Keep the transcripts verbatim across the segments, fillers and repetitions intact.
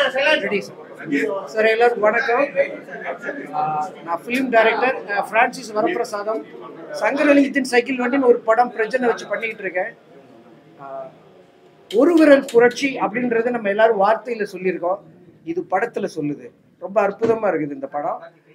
Sir எல்லாருக்கும் வணக்கம். நான் ஃபிலிம் டைரக்டர் பிரான்சிஸ் வரப்பிரசாதம். சங்கரலிங்கத்தின் சைக்கிள் வண்டின்னு ஒரு படம் பிரச்சனை வச்சு பண்ணிக்கிட்டு இருக்கேன். ஒரு விரல் புரட்சி அப்படின்றத நம்ம எல்லாரும் வார்த்தையில சொல்லியிருக்கோம், இது படத்துல சொல்லுது. ரொம்ப அற்புதமா இருக்குது இந்த படம்.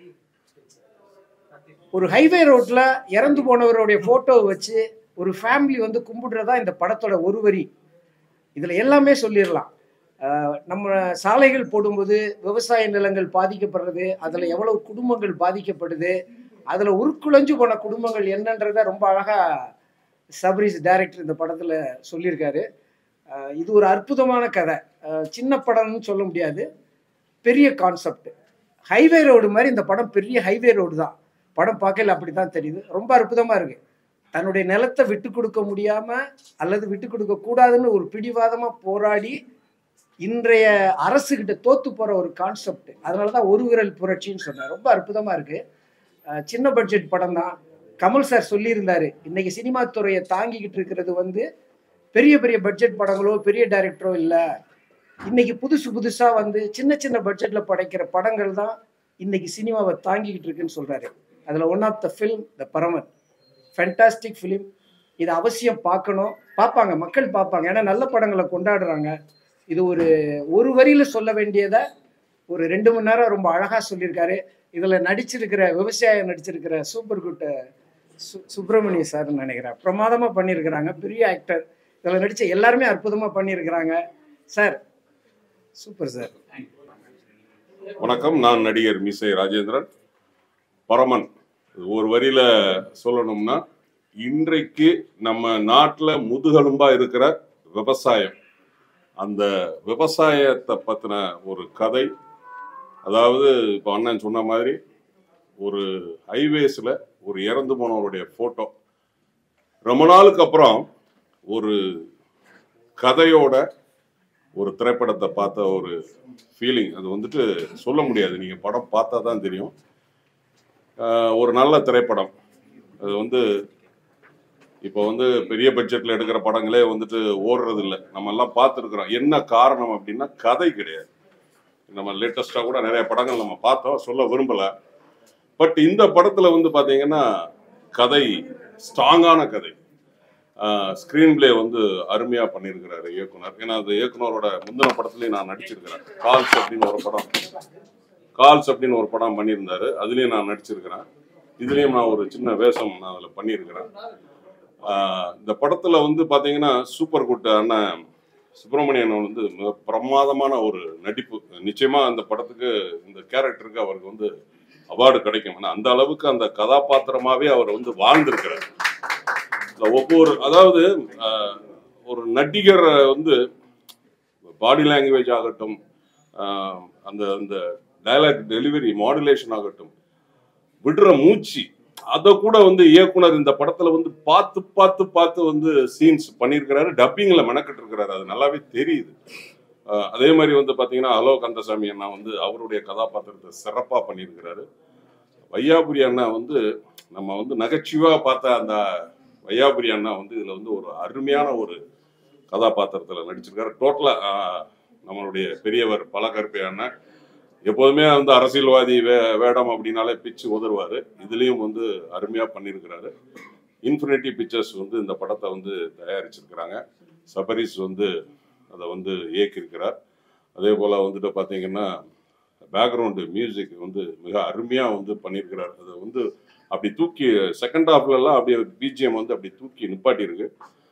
ஒரு ஹைவே ரோட்ல இறந்து போனவருடைய போட்டோவை வச்சு ஒரு ஃபேமிலி வந்து கும்பிடுறதா இந்த படத்தோட ஒரு வரி. இதுல எல்லாமே சொல்லிடலாம். நம்ம சாலைகள் போடும்போது விவசாய நிலங்கள் பாதிக்கப்படுறது, அதுல எவ்வளவு குடும்பங்கள் பாதிக்கப்படுது, அதுல உருக்குலைஞ்சு போன குடும்பங்கள் என்னன்றத ரொம்ப அழகா சபரிஸ் டைரக்டர் இந்த படத்துல சொல்லியிருக்காரு. இது ஒரு அற்புதமான கதை. சின்ன படம்னு சொல்ல முடியாது, பெரிய கான்செப்ட். ஹைவே ரோடு மாதிரி இந்த படம் பெரிய ஹைவே ரோடு தான். படம் பார்க்கல அப்படித்தான் தெரியுது. ரொம்ப அற்புதமா இருக்கு. தன்னுடைய நிலத்தை விட்டு கொடுக்க முடியாம அல்லது விட்டு கொடுக்க கூடாதுன்னு ஒரு பிடிவாதமா போராடி இன்றைய அரசு கிட்ட தோத்து போற ஒரு கான்செப்ட். அதனாலதான் ஒரு விரல் புரட்சின்னு சொன்னேன். ரொம்ப அற்புதமா இருக்கு. சின்ன பட்ஜெட் படம் தான். கமல் சார் சொல்லியிருந்தாரு, இன்னைக்கு சினிமா துறையை தாங்கிக்கிட்டு இருக்கிறது வந்து பெரிய பெரிய பட்ஜெட் படங்களோ பெரிய டைரக்டரோ இல்லை, இன்னைக்கு புதுசு புதுசா வந்து சின்ன சின்ன பட்ஜெட்ல படைக்கிற படங்கள் தான் இன்னைக்கு சினிமாவை தாங்கிக்கிட்டு இருக்குன்னு சொல்றாரு. அதுல one of the film the Paraman, fantastic film. இதை அவசியம் பார்க்கணும். பார்ப்பாங்க, மக்கள் பார்ப்பாங்க, ஏன்னா நல்ல படங்களை கொண்டாடுறாங்க. இது ஒரு ஒரு வரியில சொல்ல வேண்டியதை ஒரு ரெண்டு மணி நேரம் ரொம்ப அழகா சொல்லியிருக்காரு. இதுல நடிச்சிருக்கிற விவசாயம் நடிச்சிருக்கிற சூப்பர் குட் சு சுப்பிரமணிய சார்னு நினைக்கிறேன், பிரமாதமா பண்ணியிருக்கிறாங்க. பெரிய ஆக்டர். இதில் நடிச்ச எல்லாருமே அற்புதமா பண்ணியிருக்கிறாங்க. Sir super sir. வணக்கம், நான் நடிகர் மீசை ராஜேந்திரன். பரமன் ஒரு வரியில சொல்லணும்னா, இன்றைக்கு நம்ம நாட்டில் முதுகெலும்பா இருக்கிற விவசாயம், அந்த விவசாயத்தை பற்றின ஒரு கதை. அதாவது இப்போ அண்ணன் சொன்ன மாதிரி ஒரு ஹைவேஸில் ஒரு இறந்து போனவருடைய ஃபோட்டோ, ரொம்ப நாளுக்கு அப்புறம் ஒரு கதையோட ஒரு திரைப்படத்தை பார்த்த ஒரு ஃபீலிங், அது வந்துட்டு சொல்ல முடியாது. நீங்கள் படம் பார்த்தா தான் தெரியும். ஒரு நல்ல திரைப்படம். அது வந்து இப்போ வந்து பெரிய பட்ஜெட்டில் எடுக்கிற படங்களே வந்துட்டு ஓடுறது இல்லை. நம்ம எல்லாம் பார்த்துருக்குறோம். என்ன காரணம் அப்படின்னா கதை கிடையாது. நம்ம லேட்டஸ்டாக கூட நிறைய படங்கள் நம்ம பார்த்தோம், சொல்ல விரும்பலை. பட் இந்த படத்தில் வந்து பார்த்தீங்கன்னா கதை ஸ்ட்ராங்கான கதை. ஸ்க்ரீன் பிளே வந்து அருமையாக பண்ணியிருக்கிறாரு இயக்குனர். ஏன்னா அந்த இயக்குனரோட முந்தின படத்துலேயும் நான் நடிச்சிருக்கிறேன். கால்ஸ் அப்படின்னு ஒரு படம் கால்ஸ் அப்படின்னு ஒரு படம் பண்ணியிருந்தாரு, அதுலேயும் நான் நடிச்சிருக்கிறேன். இதுலேயும் நான் ஒரு சின்ன வேஷம் நான் அதில் பண்ணியிருக்கிறேன். இந்த படத்தில் வந்து பார்த்தீங்கன்னா சூப்பர் குட் அண்ணன் சுப்பிரமணியன் வந்து மிக பிரமாதமான ஒரு நடிப்பு. நிச்சயமாக அந்த படத்துக்கு, இந்த கேரக்டருக்கு அவருக்கு வந்து அவார்டு கிடைக்கும். ஆனால் அந்த அளவுக்கு அந்த கதாபாத்திரமாகவே அவர் வந்து வாழ்ந்திருக்கிறார். ஒவ்வொரு, அதாவது ஒரு நடிகர் வந்து பாடி லாங்குவேஜ் ஆகட்டும், அந்த அந்த டயலாக் டெலிவரி மாடுலேஷன் ஆகட்டும், விடுற மூச்சு, அதை கூட வந்து இயக்குனர் இந்த படத்துல வந்து பார்த்து பார்த்து பார்த்து வந்து சீன்ஸ் பண்ணியிருக்கிறாரு. டப்பிங்ல மெனக்கிட்டு இருக்கிறாரு, அது நல்லாவே தெரியுது. அதே மாதிரி வந்து பாத்தீங்கன்னா ஹலோ கந்தசாமி அண்ணா வந்து அவருடைய கதாபாத்திரத்தை சிறப்பா பண்ணியிருக்கிறாரு. வையாபுரி அண்ணா வந்து நம்ம வந்து நகைச்சுவா பார்த்த அந்த வையாபுரி அண்ணா வந்து இதுல வந்து ஒரு அருமையான ஒரு கதாபாத்திரத்துல நடிச்சிருக்காரு. டோட்டலா நம்மளுடைய பெரியவர் பலகற்பை அண்ணா எப்போதுமே வந்து அரசியல்வாதி வே வேடம் அப்படின்னாலே பிச்சு உதறுவாரு. இதுலேயும் வந்து அருமையாக பண்ணியிருக்கிறாரு. இன்ஃபினிட்டி பிக்சர்ஸ் வந்து இந்த படத்தை வந்து தயாரிச்சிருக்கிறாங்க. சபரிஸ் வந்து அதை வந்து இயக்கியிருக்கிறார். அதே போல் வந்துட்டு பார்த்தீங்கன்னா பேக்ரவுண்டு மியூசிக் வந்து மிக அருமையாக வந்து பண்ணியிருக்கிறார். அதை வந்து அப்படி தூக்கி செகண்ட் ஹாஃப்லலாம் அப்படியே பிஜிஎம் வந்து அப்படி தூக்கி நிப்பாட்டியிருக்கு.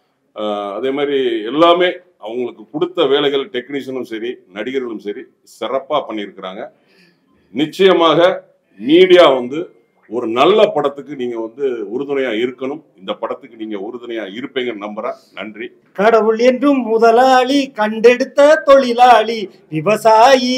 அதே மாதிரி எல்லாமே அவங்களுக்கு கொடுத்த வேலைகள் டெக்னீஷியனும் சரி நடிகர்களும் சரி சிறப்பாக பண்ணியிருக்கிறாங்க. நிச்சயமாக மீடியா வந்து ஒரு நல்ல படத்துக்கு நீங்க வந்து உறுதுணையா இருக்கணும். இந்த படத்துக்கு நீங்க உறுதுணையா இருப்பீங்கன்னு நம்புறேன். நன்றி. கடவுள் என்றும் முதலாளி, கண்டெடுத்த தொழிலாளி, விவசாயி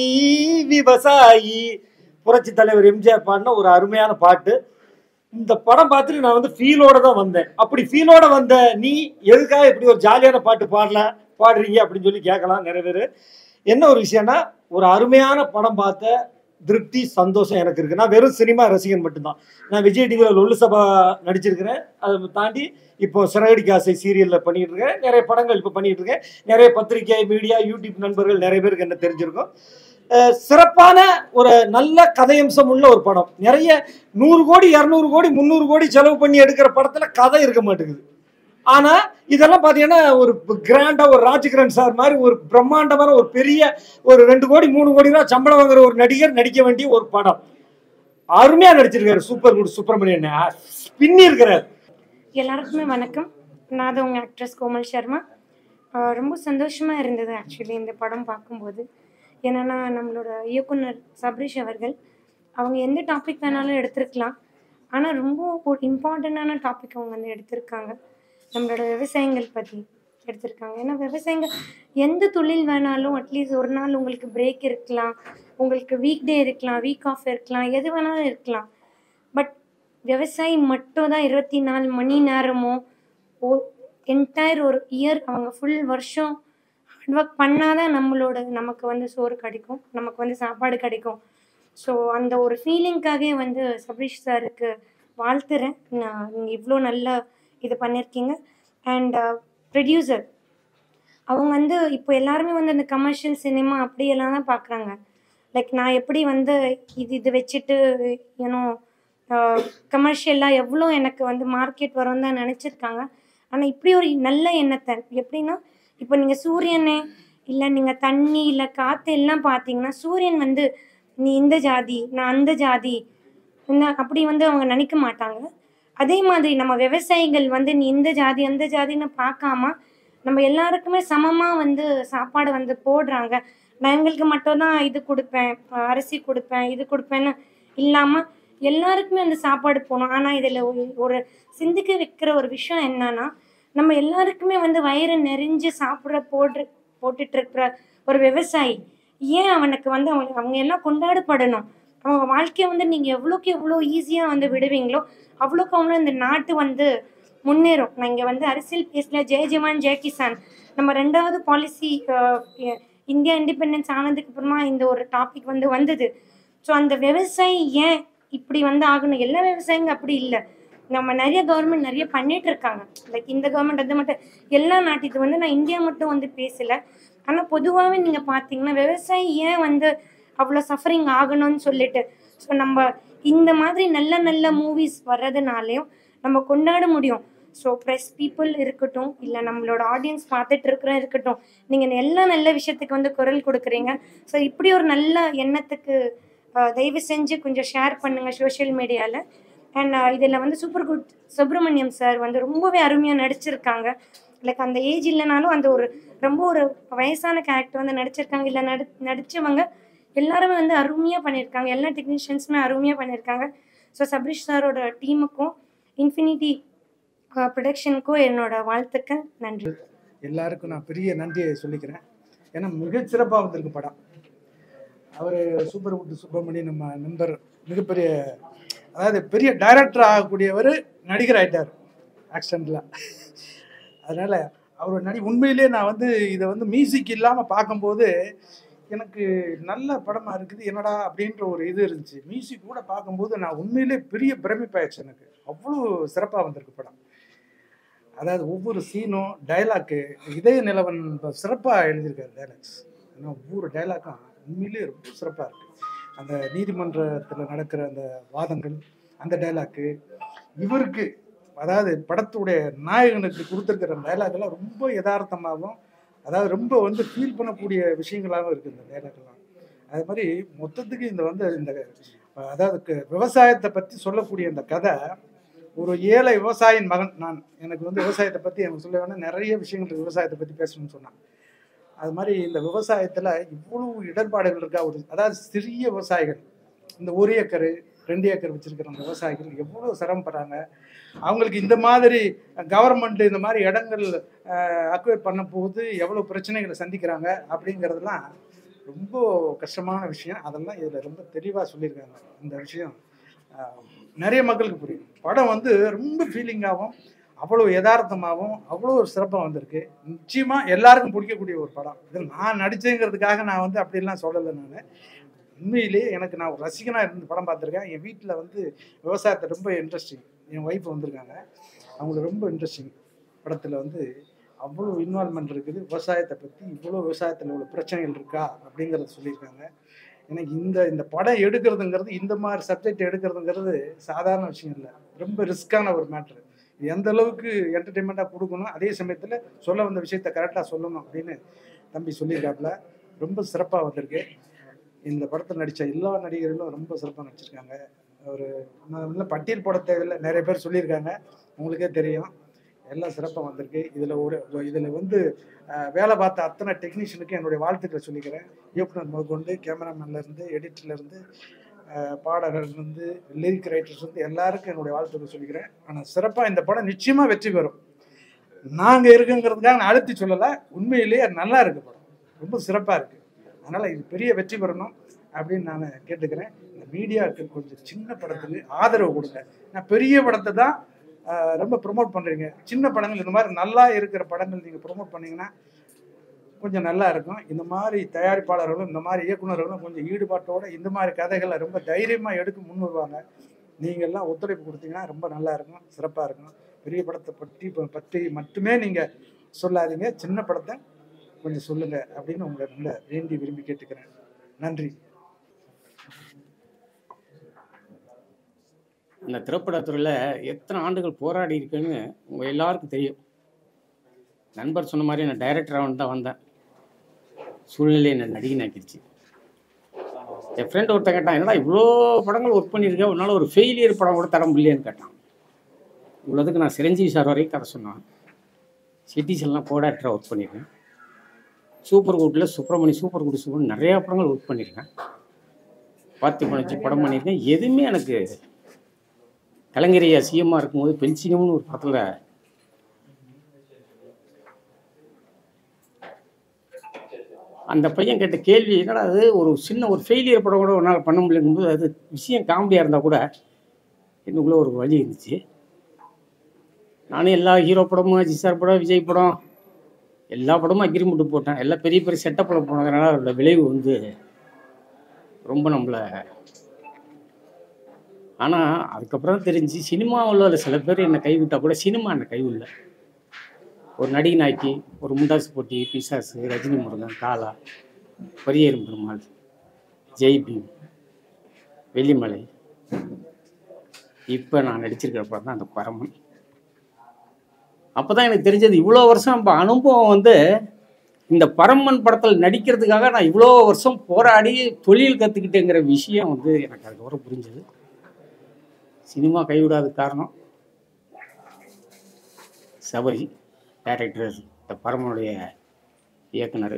விவசாயி. புரட்சி தலைவர் எம்ஜிஆர் பாடின ஒரு அருமையான பாட்டு. இந்த படம் பார்த்துட்டு நான் வந்து ஃபீலோட தான் வந்தேன். அப்படி ஃபீலோட வந்த நீ எதுக்காக இப்படி ஒரு ஜாலியான பாட்டு பாடல பாடுறீங்க அப்படின்னு சொல்லி கேட்கலாம் நிறைய பேர். என்ன ஒரு விஷயம்னா, ஒரு அருமையான படம் பார்த்த திருப்தி சந்தோஷம் எனக்கு இருக்குது. நான் வெறும் சினிமா ரசிகன் மட்டும்தான். நான் விஜய் டிவியில் லொல்லு சபா நடிச்சிருக்கிறேன். அதை தாண்டி இப்போ சிறகடிக்க ஆசை சீரியலில் பண்ணிகிட்டு இருக்கேன். நிறைய படங்கள் இப்போ பண்ணிகிட்டு இருக்கேன். நிறைய பத்திரிகை மீடியா யூடியூப் நண்பர்கள் நிறைய பேருக்கு என்ன தெரிஞ்சிருக்கும். சிறப்பான ஒரு நல்ல கதையம்சம் உள்ள ஒரு படம். நிறைய நூறு கோடி இரநூறு கோடி முந்நூறு கோடி செலவு பண்ணி எடுக்கிற படத்தில் கதை இருக்க மாட்டேங்குது. ஆனால் இதெல்லாம் பார்த்தீங்கன்னா ஒரு கிராண்டாக ஒரு ராஜ்கிரண் சார் மாதிரி ஒரு பிரம்மாண்டமான ஒரு பெரிய ஒரு ரெண்டு கோடி மூணு கோடி ரூபா சம்பளம் வாங்குற ஒரு நடிகர் நடிக்க வேண்டிய ஒரு படம். அருமையாக நடிச்சிருக்காரு. சூப்பர் குட் சுப்பிரமணியன் பின்னி இருக்கிறார். எல்லாருக்குமே வணக்கம். நான் தான் உங்கள் ஆக்ட்ரஸ் கோமல் சர்மா. ரொம்ப சந்தோஷமாக இருந்தது ஆக்சுவலி இந்த படம் பார்க்கும்போது. என்னென்னா நம்மளோட இயக்குனர் சபரீஷ் அவர்கள் அவங்க எந்த டாபிக் வேணாலும் எடுத்திருக்கலாம். ஆனால் ரொம்ப ஒரு இம்பார்ட்டண்ட்டான டாபிக் அவங்க வந்து எடுத்திருக்காங்க. நம்மளோட விவசாயங்கள் பற்றி எடுத்திருக்காங்க. ஏன்னா விவசாயங்கள் எந்த தொழில் வேணாலும் அட்லீஸ்ட் ஒரு நாள் உங்களுக்கு பிரேக் இருக்கலாம், உங்களுக்கு வீக் டே இருக்கலாம், வீக் ஆஃப் இருக்கலாம், எது வேணாலும் இருக்கலாம். பட் விவசாயி மட்டும் தான் இருபத்தி நாலு மணி நேரமும் ஓ என்டையர் ஒரு இயர் அவங்க ஃபுல் வருஷம் ஹார்ட் ஒர்க் பண்ணாதான் நம்மளோட நமக்கு வந்து சோறு கிடைக்கும், நமக்கு வந்து சாப்பாடு கிடைக்கும். ஸோ அந்த ஒரு ஃபீலிங்காகவே வந்து சபரீஷ் சாருக்கு வாழ்த்துறேன். நான் நீங்கள் இவ்வளோ நல்லா இது பண்ணியிருக்கீங்க. அண்ட் ப்ரொடியூசர் அவங்க வந்து இப்போ எல்லாருமே வந்து அந்த கமர்ஷியல் சினிமா அப்படியெல்லாம் தான் பார்க்குறாங்க. லைக் நான் எப்படி வந்து இது இது வச்சுட்டு ஏன்னோ கமர்ஷியலாக எவ்வளோ எனக்கு வந்து மார்க்கெட் வரும்னு தான் நினச்சிருக்காங்க. ஆனால் இப்படி ஒரு நல்ல எண்ணத்தை எப்படின்னா இப்போ நீங்கள் சூரியனே இல்லை நீங்கள் தண்ணி இல்லை காற்று எல்லாம் பார்த்தீங்கன்னா சூரியன் வந்து நீ இந்த ஜாதி நான் அந்த ஜாதி இந்த அப்படி வந்து அவங்க நினைக்க மாட்டாங்க. அதே மாதிரி நம்ம விவசாயிகள் வந்து நீ இந்த ஜாதி அந்த ஜாதின்னு பார்க்காம நம்ம எல்லாருக்குமே சமமாக வந்து சாப்பாடு வந்து போடுறாங்க. நான் எங்களுக்கு மட்டும்தான் இது கொடுப்பேன், அரிசி கொடுப்பேன், இது கொடுப்பேன்னு இல்லாமல் எல்லாருக்குமே அந்த சாப்பாடு போகணும். ஆனால் இதில் ஒரு சிந்திக்க வைக்கிற ஒரு விஷயம் என்னன்னா நம்ம எல்லாருக்குமே வந்து வயிறு நெறிஞ்சு சாப்பிட்ற போடுற போட்டுட்டு இருக்கிற ஒரு விவசாயி ஏன் அவனுக்கு வந்து அவங்க அவங்க எல்லாம் கொண்டாடப்படணும். அவங்க வாழ்க்கையை வந்து நீங்கள் எவ்வளோக்கு எவ்வளோ ஈஸியாக வந்து விடுவீங்களோ அவ்வளோக்கு அவ்வளோ இந்த நாட்டு வந்து முன்னேறும். நான் இங்கே வந்து அரசியல் பேசல ஜெய் ஜவான் ஜெய் கிசான் நம்ம ரெண்டாவது பாலிசி இந்தியா இண்டிபெண்டன்ஸ் ஆனதுக்கு அப்புறமா இந்த ஒரு டாபிக் வந்து வந்தது. ஸோ அந்த விவசாயி ஏன் இப்படி வந்து ஆகணும். எல்லா விவசாயிங்க அப்படி இல்லை. நம்ம நிறைய கவர்மெண்ட் நிறைய பண்ணிட்டு இருக்காங்க. லைக் இந்த கவர்மெண்ட் அது மட்டும் எல்லா நாட்டுக்கு வந்து நான் இந்தியா மட்டும் வந்து பேசலை. ஆனால் பொதுவாகவே நீங்கள் பார்த்தீங்கன்னா விவசாயி ஏன் வந்து அவ்வளோ சஃபரிங் ஆகணும்னு சொல்லிட்டு ஸோ நம்ம இந்த மாதிரி நல்ல நல்ல மூவிஸ் வர்றதுனாலையும் நம்ம கொண்டாட முடியும். ஸோ ப்ரெஸ் பீப்புள் இருக்கட்டும் இல்லை நம்மளோட ஆடியன்ஸ் பார்த்துட்டு இருக்கிற இருக்கட்டும் நீங்கள் எல்லா நல்ல விஷயத்துக்கு வந்து குரல் கொடுக்குறீங்க. ஸோ இப்படி ஒரு நல்ல எண்ணத்துக்கு தயவு செஞ்சு கொஞ்சம் ஷேர் பண்ணுங்கள் சோஷியல் மீடியாவில். அண்ட் இதில் வந்து சூப்பர் குட் சுப்பிரமணியம் சார் வந்து ரொம்பவே அருமையாக நடிச்சிருக்காங்க. லைக் அந்த ஏஜ் இல்லைனாலும் அந்த ஒரு ரொம்ப ஒரு வயசான கேரக்டர் வந்து நடிச்சிருக்காங்க. இல்லை நடி நடித்தவங்க எல்லாருமே வந்து அருமையாக பண்ணியிருக்காங்க. எல்லா டெக்னீஷியன்ஸுமே அருமையாக பண்ணியிருக்காங்க. ஸோ சபரீஷ் சாரோட டீமுக்கும் இன்ஃபினிட்டி ப்ரொடக்ஷனுக்கும் என்னோட வாழ்த்துக்கள். நன்றி. எல்லாருக்கும் நான் பெரிய நன்றியை சொல்லிக்கிறேன். ஏன்னா மிகச்சிறப்பாக வந்திருக்கு படம். அவர் சூப்பர் குட் சுப்பிரமணியன் நம்ம நண்பர் மிகப்பெரிய அதாவது பெரிய டைரக்டர் ஆகக்கூடியவர் நடிகர் ஆகிட்டார் ஆக்சிடென்ட்டில். அதனால் அவர் நடி உண்மையிலே நான் வந்து இதை வந்து மியூசிக் இல்லாமல் பார்க்கும்போது எனக்கு நல்ல படமாக இருக்குது என்னடா அப்படின்ற ஒரு இது இருந்துச்சு. மியூசிக் கூட பார்க்கும்போது நான் உண்மையிலே பெரிய பிரமிப்பாயிடுச்சு. எனக்கு அவ்வளோ சிறப்பாக வந்திருக்கு படம். அதாவது ஒவ்வொரு சீனும் டைலாக்கு இதய நிலவன் சிறப்பாக எழுதியிருக்காரு டைலாக்ஸ். ஏன்னா ஒவ்வொரு டைலாக்கும் உண்மையிலே ரொம்ப சிறப்பாக இருக்குது. அந்த நீதிமன்றத்தில் நடக்கிற அந்த வாதங்கள் அந்த டைலாக்கு இவருக்கு அதாவது படத்துடைய நாயகனுக்கு கொடுத்துருக்கிற டைலாக்லாம் ரொம்ப யதார்த்தமாகவும் அதாவது ரொம்ப வந்து ஃபீல் பண்ணக்கூடிய விஷயங்களாகவும் இருக்குது இந்த டைலாக்லாம். அது மாதிரி மொத்தத்துக்கு இந்த வந்து இந்த அதாவது விவசாயத்தை பற்றி சொல்லக்கூடிய இந்த கதை ஒரு ஏழை விவசாயின் மகன் நான் எனக்கு வந்து விவசாயத்தை பற்றி எனக்கு சொல்ல வேணால் நிறைய விஷயங்கள் விவசாயத்தை பற்றி பேசணும்னு சொன்னான். அது மாதிரி இந்த விவசாயத்தில் இவ்வளோ இடர்பாடுகள் இருக்கா. ஒரு அதாவது சிறிய விவசாயிகள் இந்த ஒரு ஏக்கர் ரெண்டு ஏக்கர் வச்சுருக்கிற அந்த விவசாயிகள் எவ்வளோ சிரமப்படுறாங்க. அவங்களுக்கு இந்த மாதிரி கவர்மெண்ட் இந்த மாதிரி இடங்கள் அக்வைர் பண்ண போது எவ்வளோ பிரச்சனைகளை சந்திக்கிறாங்க அப்படிங்கிறதுலாம் ரொம்ப கஷ்டமான விஷயம். அதெல்லாம் இதில் ரொம்ப தெளிவாக சொல்லியிருக்காங்க. இந்த விஷயம் நிறைய மக்களுக்கு புரியும். படம் வந்து ரொம்ப ஃபீலிங்காகவும் அவ்வளோ யதார்த்தமாகவும் அவ்வளோ சிறப்பாக வந்திருக்கு. நிச்சயமாக எல்லாருக்கும் பிடிக்கக்கூடிய ஒரு படம். இதில் நான் நடித்தேங்கிறதுக்காக நான் வந்து அப்படிலாம் சொல்லலை. நான் உண்மையிலேயே எனக்கு நான் ஒரு ரசிகனாக இருந்து படம் பார்த்துருக்கேன். என் வீட்டில் வந்து விவசாயத்தை ரொம்ப இன்ட்ரெஸ்டிங். என் ஒய்ஃப் வந்திருக்காங்க, அவங்களுக்கு ரொம்ப இன்ட்ரெஸ்டிங். படத்தில் வந்து அவ்வளோ இன்வால்மெண்ட் இருக்குது, விவசாயத்தை பற்றி இவ்வளோ விவசாயத்தில் உள்ள பிரச்சனைகள் இருக்கா அப்படிங்கிறத சொல்லியிருக்காங்க. எனக்கு இந்த இந்த படம் எடுக்கிறதுங்கிறது, இந்த மாதிரி சப்ஜெக்ட் எடுக்கிறதுங்கிறது சாதாரண விஷயம் இல்லை, ரொம்ப ரிஸ்க்கான ஒரு மேட்ரு. எந்த அளவுக்கு என்டர்டெயின்மெண்ட்டாக கொடுக்கணும், அதே சமயத்தில் சொல்ல வந்த விஷயத்தை கரெக்டாக சொல்லணும் அப்படின்னு தம்பி சொல்லியிருக்காப்புல. ரொம்ப சிறப்பாக வந்திருக்கு. இந்த படத்தில் நடித்த எல்லா நடிகர்களும் ரொம்ப சிறப்பாக நடிச்சிருக்காங்க. ஒரு நான் இன்னும் பட்டியல் போட தேவையில்லை, நிறைய பேர் சொல்லியிருக்காங்க, உங்களுக்கே தெரியும். எல்லாம் சிறப்பாக வந்திருக்கு. இதில் ஒரு இதில் வந்து வேலை பார்த்த அத்தனை டெக்னீஷியனுக்கு என்னுடைய வாழ்த்துக்களை சொல்லிக்கிறேன். இயக்குனர் முதற்கொண்டு, கேமராமேன்லேருந்து, எடிட்டர்லேருந்து, பாடகர்லேருந்து, லிரிக் ரைட்டர்ஸ் வந்து எல்லாருக்கும் என்னுடைய வாழ்த்துக்களை சொல்லிக்கிறேன். ஆனால் சிறப்பாக இந்த படம் நிச்சயமாக வெற்றி பெறும். நாங்கள் இருக்குங்கிறதுக்காக நான் அழுத்தி சொல்லலை, உண்மையிலேயே நல்லா இருக்குது படம், ரொம்ப சிறப்பாக இருக்குது. அதனால் இது பெரிய வெற்றி பெறணும் அப்படின்னு நான் கேட்டுக்கிறேன். இந்த மீடியாவுக்கு கொஞ்சம் சின்ன படத்துக்கு ஆதரவு கொடுங்க. நான் பெரிய படத்தை தான் ரொம்ப ப்ரொமோட் பண்ணுறீங்க. சின்ன படங்கள் இந்த மாதிரி நல்லா இருக்கிற படங்கள் நீங்கள் ப்ரொமோட் பண்ணிங்கன்னா கொஞ்சம் நல்லா இருக்கும். இந்த மாதிரி தயாரிப்பாளர்களும் இந்த மாதிரி இயக்குநர்களும் கொஞ்சம் ஈடுபாட்டோடு இந்த மாதிரி கதைகளை ரொம்ப தைரியமாக எடுக்க முன் வருவாங்க. நீங்கள்லாம் ஒத்துழைப்பு கொடுத்தீங்கன்னா ரொம்ப நல்லா இருக்கும், சிறப்பாக இருக்கும். பெரிய படத்தை பற்றி பற்றி மட்டுமே நீங்கள் சொல்லாதீங்க, சின்ன படத்தை கொஞ்சம் சொல்லுங்கள் அப்படின்னு உங்களை நல்ல வேண்டி விரும்பி கேட்டுக்கிறேன். நன்றி. இந்த திரைப்படத்துறையில் எத்தனை ஆண்டுகள் போராடி இருக்குன்னு உங்கள் எல்லாருக்கும் தெரியும். நண்பர் சொன்ன மாதிரி நான் டைரக்டராக வந்து தான் வந்தேன், சூழ்நிலை என்னை நடிகனாக்கிடுச்சு. என் ஃப்ரெண்ட் ஒருத்தன் கேட்டான், என்னடா இவ்வளோ படங்கள் ஒர்க் பண்ணியிருக்கேன், ஒரு நாள் ஒரு ஃபெயிலியர் படம் கூட தர முடியலையான்னு கேட்டான். இவ்வளோதுக்கு நான் சிரஞ்சீவி சார் வரைக்கும் கதை சொன்னான். சிட்டிஸ் எல்லாம் கோ டைரக்டராக ஒர்க் பண்ணியிருக்கேன். சூப்பர் குட்டில் சுப்பிரமணி சூப்பர் குட்டி சூப்பர் நிறையா படங்கள் ஒர்க் பண்ணியிருக்கேன். பார்த்திபன் வச்சு படம் பண்ணியிருக்கேன். எதுவுமே எனக்கு கலைஞரையா சிஎம்மாக இருக்கும்போது பென்சிங்கம்னு ஒரு படத்தில் அந்த பையன் கேட்ட கேள்வி, என்னடா அது ஒரு சின்ன ஒரு ஃபெயிலியர் படம் கூட ஒரு நாள் பண்ண முடியலங்கும்போது அது விஷயம் காமெடியாக இருந்தால் கூட எனக்குள்ளே ஒரு வழி இருந்துச்சு. நானும் எல்லா ஹீரோ படமும், அஜித் சார் படம், விஜய் படம், எல்லா படமும் அக்ரிமெண்ட் போட்டேன். எல்லாம் பெரிய பெரிய செட்டப் படம் போனதுனால அதோட விளைவு வந்து ரொம்ப நம்மளை. ஆனால் அதுக்கப்புறம் தெரிஞ்சு சினிமாவில் சில பேர் என்னை கைவிட்டால் கூட சினிமா என்னை கைவிடல. ஒரு நடிகனாக்கி ஒரு முண்டாசு போட்டி, பிசாசு, ரஜினி முருகன், காலா, பரியேறும் பெருமாள், ஜெய்பீம், வெள்ளிமலை, இப்போ நான் நடிச்சிருக்கிற படம் தான் அந்த பரமன். அப்போ தான் எனக்கு தெரிஞ்சது இவ்வளோ வருஷம் நம்ம அனுபவம் வந்து இந்த பரமன் படத்தில் நடிக்கிறதுக்காக நான் இவ்வளோ வருஷம் போராடி தொழில் கற்றுக்கிட்டேங்கிற விஷயம் வந்து எனக்கு அதுக்கப்புறம் புரிஞ்சது. சினிமா கைவிடாத காரணம் சபரி டைரக்டர், இந்த பரமனுடைய இயக்குனர்.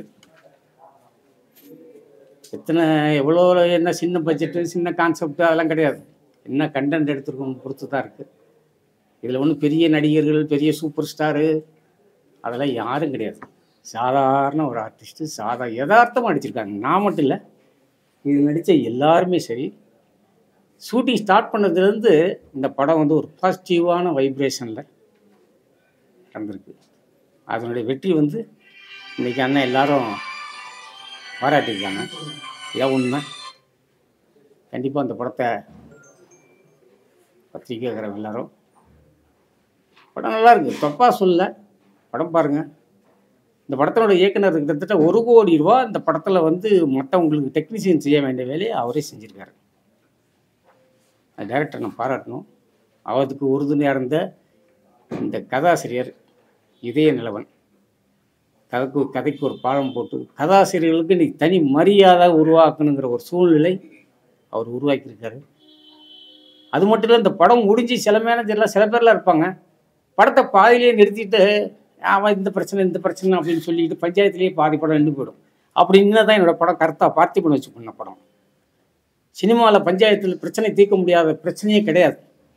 எத்தனை எவ்வளோ என்ன சின்ன பட்ஜெட்டு, சின்ன கான்செப்ட் அதெல்லாம் கிடையாது, என்ன கண்டென்ட் எடுத்துருக்கோம் பொறுத்து தான் இருக்குது. இதில் ஒன்றும் பெரிய நடிகர்கள், பெரிய சூப்பர் ஸ்டாரு அதெல்லாம் யாரும் கிடையாது. சாதாரண ஒரு ஆர்டிஸ்ட்டு, சாதா யதார்த்தமாக நடிச்சிருக்காங்க. நான் மட்டும் இல்லை, இது நடித்த எல்லாருமே சரி. ஷூட்டிங் ஸ்டார்ட் பண்ணதுலேருந்து இந்த படம் வந்து ஒரு பாசிட்டிவான வைப்ரேஷனில் நடந்திருக்கு. அதனுடைய வெற்றி வந்து இன்றைக்கி அண்ணன் எல்லாரும் பாராட்டியிருக்காங்க. இதான் உண்மை. கண்டிப்பாக அந்த படத்தை பத்திரிக்கைக்கிற எல்லாரும் படம் நல்லா இருக்குது, தப்பாக சொல்ல, படம் பாருங்கள். இந்த படத்தோட இயக்குனர் கிட்டத்தட்ட ஒரு கோடி ரூபா இந்த படத்தில் வந்து மற்றவங்களுக்கு டெக்னீஷியன் செய்ய வேண்டிய வேலையை அவரே செஞ்சுருக்காரு. டைரக்டர் நான் பாராட்டணும். அவருக்கு உறுதுணையாக இருந்த இந்த கதாசிரியர் இதய நிலவன், கதைக்கு கதைக்கு ஒரு பாலம் போட்டு கதாசிரியர்களுக்கு இன்றைக்கி தனி மரியாதை உருவாக்கணுங்கிற ஒரு சூழ்நிலை அவர் உருவாக்கியிருக்காரு. அது மட்டும் இல்லை, இந்த படம் முடிஞ்சு சில மேனேஜர்லாம் சில பேர்லாம் இருப்பாங்க, படத்தை பாதியிலேயே நிறுத்திட்டு அவன் இந்த பிரச்சனை இந்த பிரச்சனை அப்படின்னு சொல்லிட்டு பஞ்சாயத்துலேயே பாதி படம் நின்று போயிடும். அப்படின்னு தான் என்னோடய படம் கரெக்டாக பார்த்திபன் வச்சு பண்ண படம். சினிமாவில் பஞ்சாயத்தில் பிரச்சனை தீர்க்க முடியாத பிரச்சனையே கிடையாது,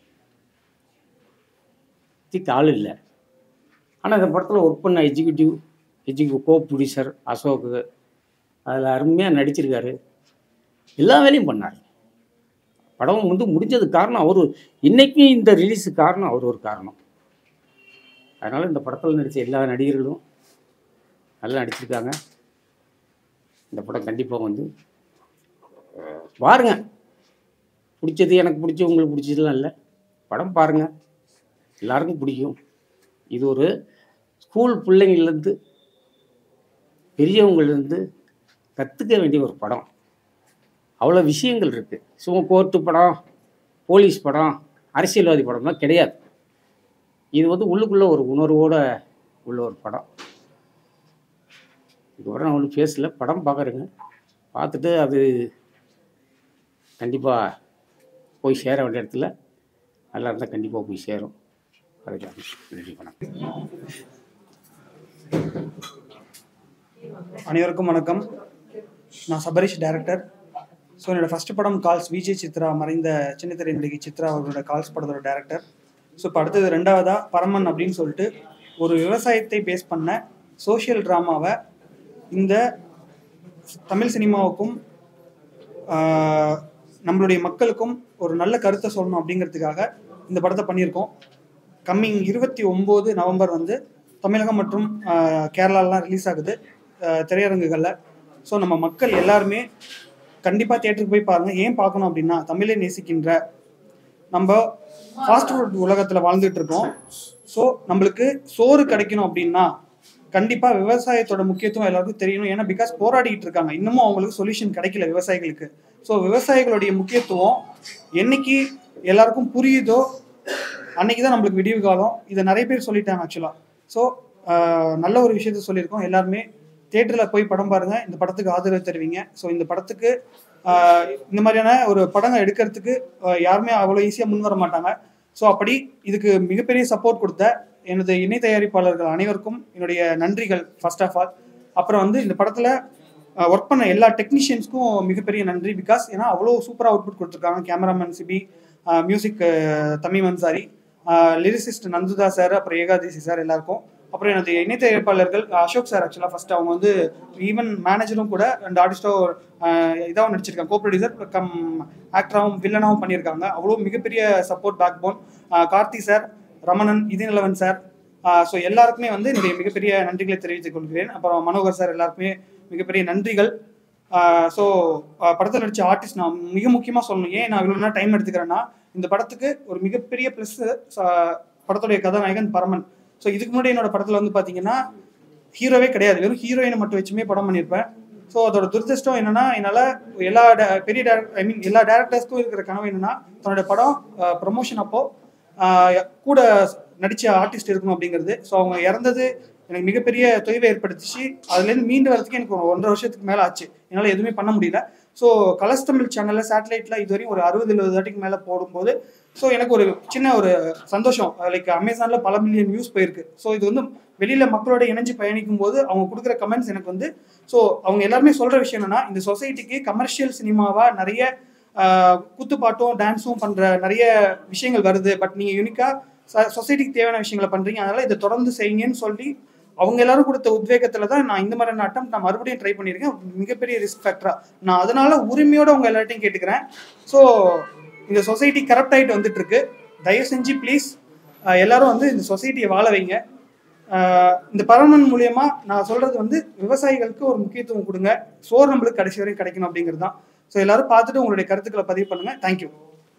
தீர்க்க ஆள் இல்லை. ஆனால் இந்த படத்தில் ஒர்க் பண்ண executive executive co producer Ashok அதில் அருமையாக நடிச்சிருக்காரு, எல்லா வேலையும் பண்ணார். படம் வந்து முடிஞ்சது காரணம் அவர், இன்றைக்கும் இந்த ரிலீஸுக்கு காரணம் அவர் ஒரு காரணம். அதனால் இந்த படத்தில் நடித்த எல்லா நடிகர்களும் நல்லா நடிச்சிருக்காங்க. இந்த படம் கண்டிப்பாக வந்து பாருங்க, பிடிச்சது எனக்கு பிடிச்சது உங்களுக்கு பிடிச்சதுலாம் இல்லை, படம் பாருங்கள், எல்லாருக்கும் பிடிக்கும். இது ஒரு ஸ்கூல் பிள்ளைங்கள்லேருந்து பெரியவங்கள்லேருந்து கற்றுக்க வேண்டிய ஒரு படம். அவ்வளோ விஷயங்கள் இருக்குது. சும்மா கோர்ட்டு படம், போலீஸ் படம், அரசியல்வாதி படம்லாம் கிடையாது. இது வந்து உள்ளுக்குள்ளே ஒரு உணர்வோடு உள்ள ஒரு படம். இதுவரை நான் ஒன்றும் பேசல. படம் பார்க்குறேங்க, பார்த்துட்டு அது கண்டிப்பாக போய் சேர வேண்டிய இடத்துல நல்லா இருந்தால் கண்டிப்பாக போய் சேரும். அதுக்காக நன்றி. வணக்கம். அனைவருக்கும் வணக்கம். நான் சபரீஷ், டைரக்டர். ஸோ என்னோடய ஃபஸ்ட்டு படம் கால்ஸ், விஜய் சித்ரா, மறைந்த சின்னத்திரை நடிகை சித்ரா அவர்களோட கால்ஸ் படத்தோட டைரக்டர். ஸோ இப்போ அடுத்தது ரெண்டாவதாக பரமன் அப்படின்னு சொல்லிட்டு ஒரு விவசாயத்தை பேஸ் பண்ண சோஷியல் ட்ராமாவை இந்த தமிழ் சினிமாவுக்கும் நம்மளுடைய மக்களுக்கும் ஒரு நல்ல கருத்தை சொல்லணும் அப்படிங்கிறதுக்காக இந்த படத்தை பண்ணியிருக்கோம். கம்மிங் இருபத்தி ஒம்பது நவம்பர் வந்து தமிழகம் மற்றும் கேரளாலாம் ரிலீஸ் ஆகுது திரையரங்குகளில். ஸோ நம்ம மக்கள் எல்லாருமே கண்டிப்பாக தியேட்டருக்கு போய் பாருங்கள். ஏன் பார்க்கணும் அப்படின்னா, தமிழை நேசிக்கின்ற நம்ம ஃபாஸ்ட் ஃபுட் உலகத்தில் வாழ்ந்துட்டு இருக்கோம். ஸோ நம்மளுக்கு சோறு கிடைக்கணும் அப்படின்னா கண்டிப்பாக விவசாயத்தோட முக்கியத்துவம் எல்லாருக்கும் தெரியணும். ஏன்னா பிகாஸ் போராடிக்கிட்டு இருக்காங்க, இன்னமும் அவங்களுக்கு சொல்யூஷன் கிடைக்கல விவசாயிகளுக்கு. ஸோ விவசாயிகளுடைய முக்கியத்துவம் என்னைக்கு எல்லாருக்கும் புரியுதோ அன்னைக்கு தான் நம்மளுக்கு விடிவு காலம். இதை நிறைய பேர் சொல்லிட்டாங்க ஆக்சுவலாக. ஸோ நல்ல ஒரு விஷயத்த சொல்லியிருக்கோம். எல்லாருமே தியேட்டரில் போய் படம் பாருங்கள், இந்த படத்துக்கு ஆதரவு தருவீங்க. ஸோ இந்த படத்துக்கு இந்த மாதிரியான ஒரு படங்கள் எடுக்கிறதுக்கு யாருமே அவ்வளோ ஈஸியாக முன் வர மாட்டாங்க. ஸோ அப்படி இதுக்கு மிகப்பெரிய சப்போர்ட் கொடுத்த எனது இணை தயாரிப்பாளர்கள் அனைவருக்கும் என்னுடைய நன்றிகள் ஃபர்ஸ்ட் ஆஃப் ஆல். அப்புறம் வந்து இந்த படத்தில் ஒர்க் பண்ண எல்லா டெக்னீஷியன்ஸ்க்கும் மிகப்பெரிய நன்றி. பிகாஸ் ஏன்னா அவ்வளோ சூப்பராக அவுட்புட் கொடுத்துருக்காங்க. Cameraman Sibi, music Tamil Ansari, lyricist நந்துதா சார், அப்புறம் ஏகாதசி சார் எல்லாருக்கும். அப்புறம் எனது இணை தயாரிப்பாளர்கள் அசோக் சார். ஆக்சுவலாக ஃபர்ஸ்ட் அவங்க வந்து ஈவன் மேனேஜரும் கூட அண்ட் ஆர்டிஸ்டோ இதாகவும் நடிச்சிருக்காங்க, கோ ப்ரொடியூசர் கம் ஆக்டராகவும் வில்லனாகவும் பண்ணியிருக்காங்க. அவ்வளோ மிகப்பெரிய support backbone. Karthi sir, Ramanan, Idhayanilavan sir, so எல்லாருக்குமே வந்து என்னுடைய மிகப்பெரிய நன்றிகளை தெரிவித்துக் கொள்கிறேன். அப்புறம் மனோகர் சார், எல்லாருக்குமே மிகப்பெரிய நன்றிகள். ஸோ படத்தில் நடித்த ஆர்டிஸ்ட் நான் மிக முக்கியமாக சொல்லணும். ஏன் நான் இவ்வளோ நேரம் டைம் எடுத்துக்கிறேன்னா, இந்த படத்துக்கு ஒரு மிகப்பெரிய ப்ளஸ் படத்துடைய கதாநாயகன் பரமன். ஸோ இதுக்கு முன்னாடி என்னோட படத்தில் வந்து பார்த்தீங்கன்னா ஹீரோவே கிடையாது, வெறும் ஹீரோயினை மட்டும் வச்சுமே படம் பண்ணியிருப்பேன். ஸோ அதோட துரதிருஷ்டம் என்னன்னா, என்னால் எல்லா பெரிய டேரக்டர் ஐ மீன் எல்லா டேரக்டர்ஸ்க்கும் இருக்கிற கனவு என்னன்னா, தன்னோட படம் ப்ரமோஷன் அப்போ கூட நடித்த ஆர்டிஸ்ட் இருக்கணும் அப்படிங்கிறது. ஸோ அவங்க இறந்தது எனக்கு மிகப்பெரிய தொய்வை ஏற்படுத்திச்சு. அதுலேருந்து மீண்டு வரதுக்கு எனக்கு ஒரு ஒன்றரை வருஷத்துக்கு மேலே ஆச்சு. என்னால் எதுவுமே பண்ண முடியல. ஸோ கலர்ஸ் தமிழ் சேனலில் சேட்டலைட்டில் இதுவரையும் ஒரு அறுபது எழுபது வாட்டிக்கு மேலே போடும்போது ஸோ எனக்கு ஒரு சின்ன ஒரு சந்தோஷம். லைக் அமேசானில் பல மில்லியன் வியூஸ் போயிருக்கு. ஸோ இது வந்து வெளியில் மக்களோட இணைஞ்சு பயணிக்கும் போது அவங்க கொடுக்குற கமெண்ட்ஸ் எனக்கு வந்து ஸோ அவங்க எல்லாருமே சொல்கிற விஷயம் என்னன்னா, இந்த சொசைட்டிக்கு கமர்ஷியல் சினிமாவாக நிறைய குத்துப்பாட்டும் டான்ஸும் பண்ணுற நிறைய விஷயங்கள் வருது. பட் நீங்கள் யூனிக்காக சொசைட்டிக்கு தேவையான விஷயங்களை பண்ணுறீங்க, அதனால் இதை தொடர்ந்து செய்யுங்கன்னு சொல்லி அவங்க எல்லாரும் கொடுத்த உத்வேகத்தில் தான் நான் இந்த மாதிரியான அட்டம் நான் மறுபடியும் ட்ரை பண்ணியிருக்கேன். மிகப்பெரிய ரிஸ்க் ஃபேக்டராக நான் அதனால உரிமையோடு அவங்க எல்லார்ட்டையும் கேட்டுக்கிறேன். ஸோ இந்த சொசைட்டி கரப்ட் ஆகிட்டு வந்துட்டு இருக்கு. தயவு செஞ்சு ப்ளீஸ் எல்லாரும் வந்து இந்த சொசைட்டியை வாழ வைங்க. இந்த பரமன் மூலியமா நான் சொல்றது வந்து விவசாயிகளுக்கு ஒரு முக்கியத்துவம் கொடுங்க, சோறு நம்மளுக்கு கடைசி வரைக்கும் கிடைக்கணும் அப்படிங்கிறது தான். ஸோ எல்லாரும் பார்த்துட்டு உங்களுடைய கருத்துக்களை பதிவு பண்ணுங்க. தேங்க்யூ.